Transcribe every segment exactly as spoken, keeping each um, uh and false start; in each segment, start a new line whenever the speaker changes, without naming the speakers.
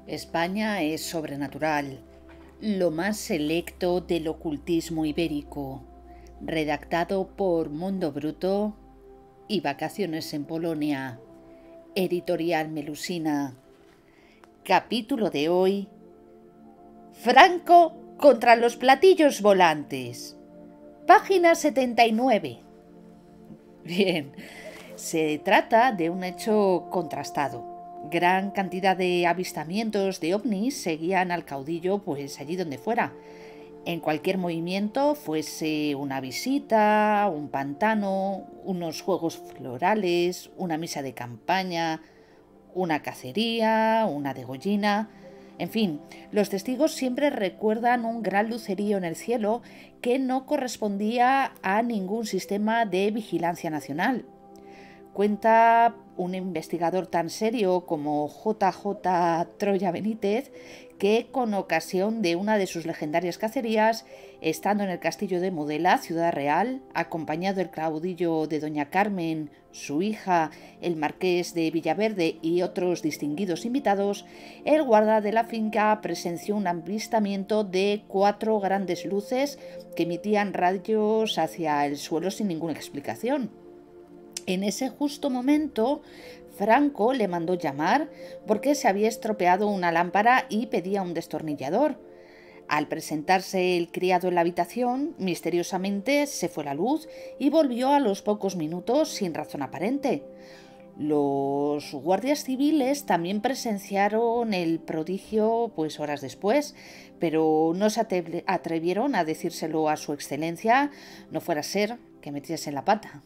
España es sobrenatural, lo más selecto del ocultismo ibérico, redactado por Mundo Bruto y Vacaciones en Polonia, editorial Melusina. Capítulo de hoy: Franco contra los platillos volantes. Página setenta y nueve. Bien, se trata de un hecho contrastado. Gran cantidad de avistamientos de ovnis seguían al caudillo pues allí donde fuera. En cualquier movimiento, fuese una visita, un pantano, unos juegos florales, una misa de campaña, una cacería, una degollina. En fin, los testigos siempre recuerdan un gran lucerío en el cielo que no correspondía a ningún sistema de vigilancia nacional. Cuenta un investigador tan serio como J J Troya Benítez que con ocasión de una de sus legendarias cacerías, estando en el castillo de Mudela, Ciudad Real, acompañado del caudillo de Doña Carmen, su hija, el marqués de Villaverde y otros distinguidos invitados, el guarda de la finca presenció un avistamiento de cuatro grandes luces que emitían rayos hacia el suelo sin ninguna explicación. En ese justo momento, Franco le mandó llamar porque se había estropeado una lámpara y pedía un destornillador. Al presentarse el criado en la habitación, misteriosamente se fue la luz y volvió a los pocos minutos sin razón aparente. Los guardias civiles también presenciaron el prodigio pues horas después, pero no se atrevieron a decírselo a su excelencia, no fuera a ser que metiese la pata.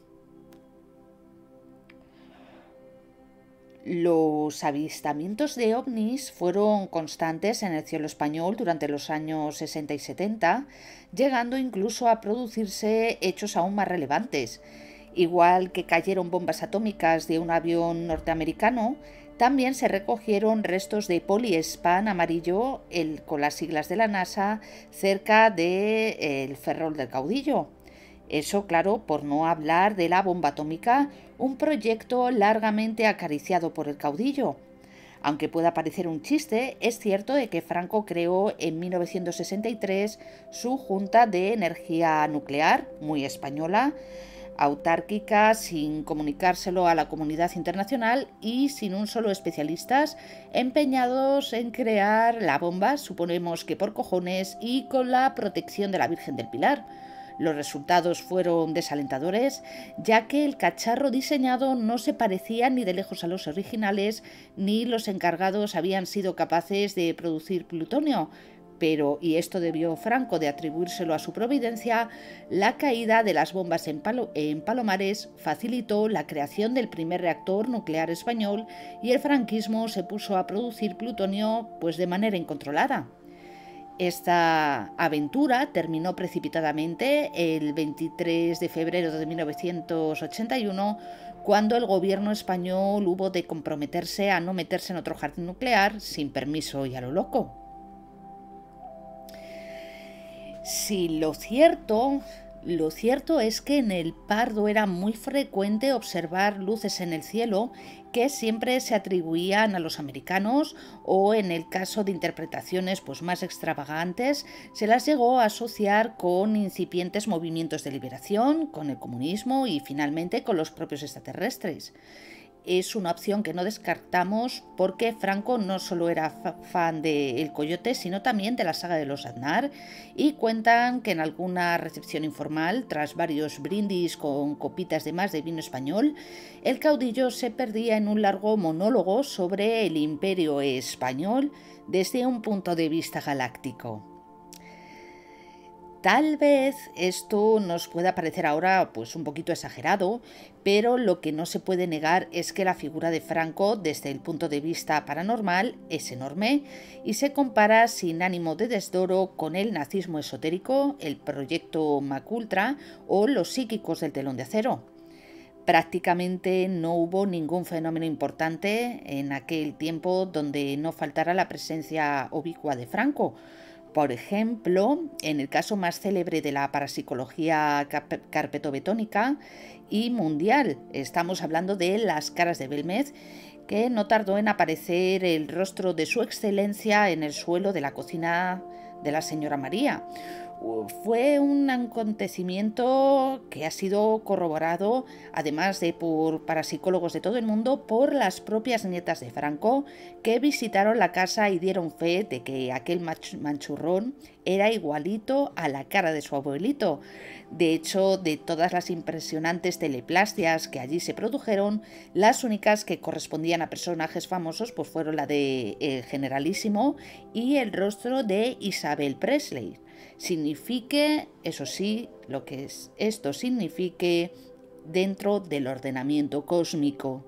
Los avistamientos de ovnis fueron constantes en el cielo español durante los años sesenta y setenta, llegando incluso a producirse hechos aún más relevantes. Igual que cayeron bombas atómicas de un avión norteamericano, también se recogieron restos de poliespan amarillo, el, con las siglas de la NASA, cerca del Ferrol del Caudillo. Eso, claro, por no hablar de la bomba atómica, un proyecto largamente acariciado por el caudillo. Aunque pueda parecer un chiste, es cierto de que Franco creó en mil novecientos sesenta y tres su Junta de Energía Nuclear, muy española, autárquica, sin comunicárselo a la comunidad internacional y sin un solo especialista, empeñados en crear la bomba, suponemos que por cojones, y con la protección de la Virgen del Pilar. Los resultados fueron desalentadores, ya que el cacharro diseñado no se parecía ni de lejos a los originales, ni los encargados habían sido capaces de producir plutonio. Pero, y esto debió Franco de atribuírselo a su providencia, la caída de las bombas en, Palo- en Palomares facilitó la creación del primer reactor nuclear español y el franquismo se puso a producir plutonio pues de manera incontrolada. Esta aventura terminó precipitadamente el veintitrés de febrero de mil novecientos ochenta y uno, cuando el gobierno español hubo de comprometerse a no meterse en otro jardín nuclear sin permiso y a lo loco. Si lo cierto, lo cierto es que en el Pardo era muy frecuente observar luces en el cielo que siempre se atribuían a los americanos, o en el caso de interpretaciones pues, más extravagantes, se las llegó a asociar con incipientes movimientos de liberación, con el comunismo y finalmente con los propios extraterrestres. Es una opción que no descartamos porque Franco no solo era fa- fan de El Coyote, sino también de la saga de los Aznar, y cuentan que en alguna recepción informal, tras varios brindis con copitas de más de vino español, el caudillo se perdía en un largo monólogo sobre el imperio español desde un punto de vista galáctico. Tal vez esto nos pueda parecer ahora pues un poquito exagerado, pero lo que no se puede negar es que la figura de Franco desde el punto de vista paranormal es enorme y se compara sin ánimo de desdoro con el nazismo esotérico, el proyecto MacUltra o los psíquicos del telón de acero. Prácticamente no hubo ningún fenómeno importante en aquel tiempo donde no faltara la presencia ubicua de Franco. Por ejemplo, en el caso más célebre de la parapsicología carpetobetónica y mundial, estamos hablando de las caras de Belmez, que no tardó en aparecer el rostro de su excelencia en el suelo de la cocina de la señora María. Fue un acontecimiento que ha sido corroborado, además de por parapsicólogos de todo el mundo, por las propias nietas de Franco, que visitaron la casa y dieron fe de que aquel manchurrón era igualito a la cara de su abuelito. De hecho, de todas las impresionantes teleplastias que allí se produjeron, las únicas que correspondían a personajes famosos pues fueron la de el Generalísimo y el rostro de Isabel Presley. Signifique, eso sí, lo que es, esto signifique dentro del ordenamiento cósmico.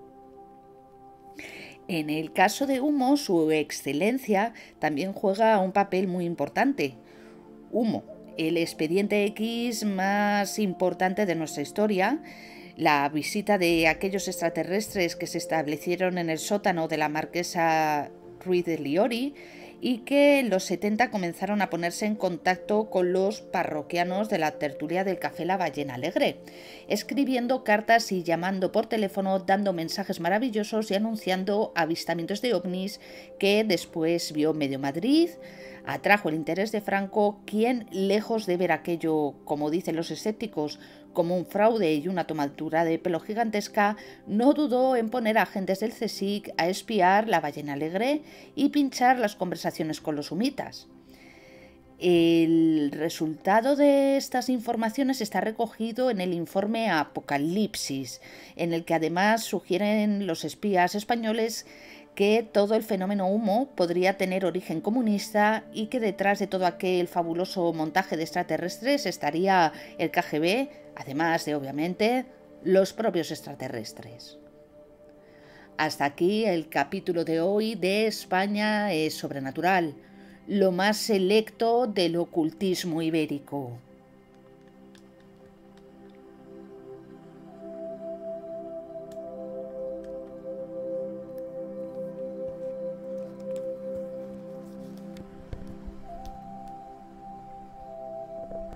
En el caso de Humo, su excelencia también juega un papel muy importante. Humo, el expediente X más importante de nuestra historia, la visita de aquellos extraterrestres que se establecieron en el sótano de la marquesa Ruiz de Liori, y que en los setenta comenzaron a ponerse en contacto con los parroquianos de la tertulia del Café La Ballena Alegre, escribiendo cartas y llamando por teléfono, dando mensajes maravillosos y anunciando avistamientos de ovnis que después vio medio Madrid. Atrajo el interés de Franco, quien, lejos de ver aquello, como dicen los escépticos, como un fraude y una tomadura de pelo gigantesca, no dudó en poner a agentes del C S I C a espiar la Ballena Alegre y pinchar las conversaciones con los humitas. El resultado de estas informaciones está recogido en el informe Apocalipsis, en el que además sugieren los espías españoles que todo el fenómeno Humo podría tener origen comunista y que detrás de todo aquel fabuloso montaje de extraterrestres estaría el K G B, además de, obviamente, los propios extraterrestres. Hasta aquí el capítulo de hoy de España es sobrenatural, lo más selecto del ocultismo ibérico.